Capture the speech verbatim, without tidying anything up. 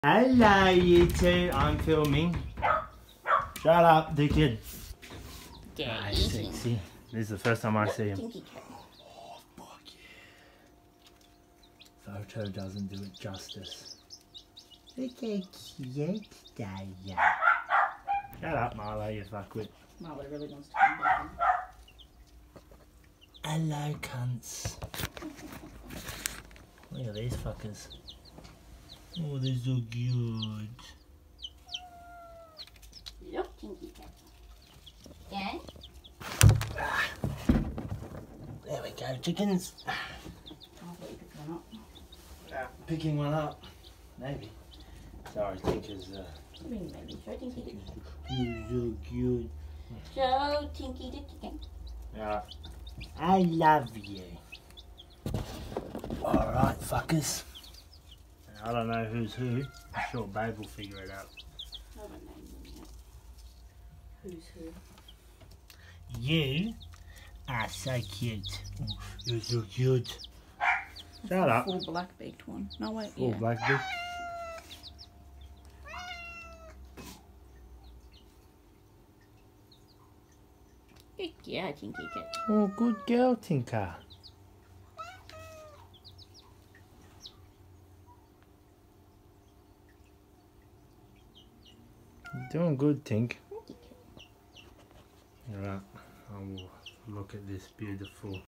Hello, you two. I'm filming. Shut up, dickhead. Ah, sexy. This is the first time I see him. Oh, fuck yeah. Photo doesn't do it justice. Look how cute they are. Shut up, Marlo, you fuckwit. Marlo really wants to come back. Hello, cunts. Look at these fuckers. Oh, they're so cute. Look, Tinky Cat. Yeah? Ah. There we go, chickens. I'll let you pick one up. Ah, picking one up. Maybe. Sorry, Tinker's. Uh, I mean, maybe. Show Tinky the Cat. You're so cute. Show Tinky the Cat. Yeah. I love you. Alright, fuckers. I don't know who's who. I'm sure Babe will figure it out. I haven't named them yet. Who's who? You are so cute. Oh, you're so cute. Shut up. Full black-beaked one. No, wait, Full yeah. black-beak. Good girl, Tinky Cat. Oh, good girl, Tinker. You're doing good, Tink. Alright, I will look at this beautiful